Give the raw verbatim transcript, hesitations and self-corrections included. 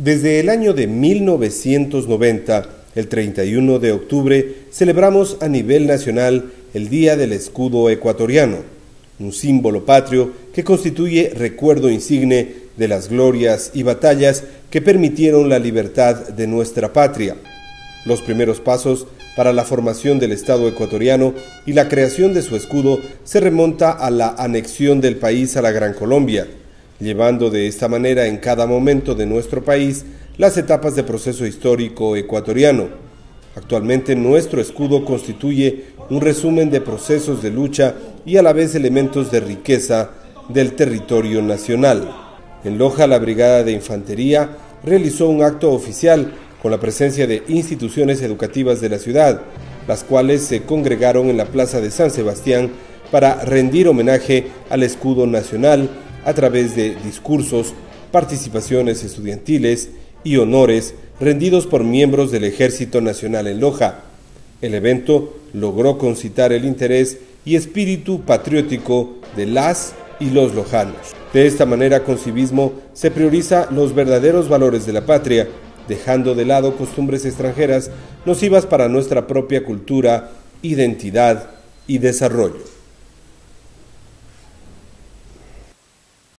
Desde el año de mil novecientos noventa, el treinta y uno de octubre, celebramos a nivel nacional el Día del Escudo Ecuatoriano, un símbolo patrio que constituye recuerdo insigne de las glorias y batallas que permitieron la libertad de nuestra patria. Los primeros pasos para la formación del Estado ecuatoriano y la creación de su escudo se remonta a la anexión del país a la Gran Colombia, llevando de esta manera en cada momento de nuestro país las etapas de proceso histórico ecuatoriano. Actualmente nuestro escudo constituye un resumen de procesos de lucha y a la vez elementos de riqueza del territorio nacional. En Loja, la Brigada de Infantería realizó un acto oficial con la presencia de instituciones educativas de la ciudad, las cuales se congregaron en la Plaza de San Sebastián para rendir homenaje al escudo nacional a través de discursos, participaciones estudiantiles y honores rendidos por miembros del Ejército Nacional en Loja. El evento logró concitar el interés y espíritu patriótico de las y los lojanos. De esta manera, con civismo se prioriza los verdaderos valores de la patria, dejando de lado costumbres extranjeras nocivas para nuestra propia cultura, identidad y desarrollo.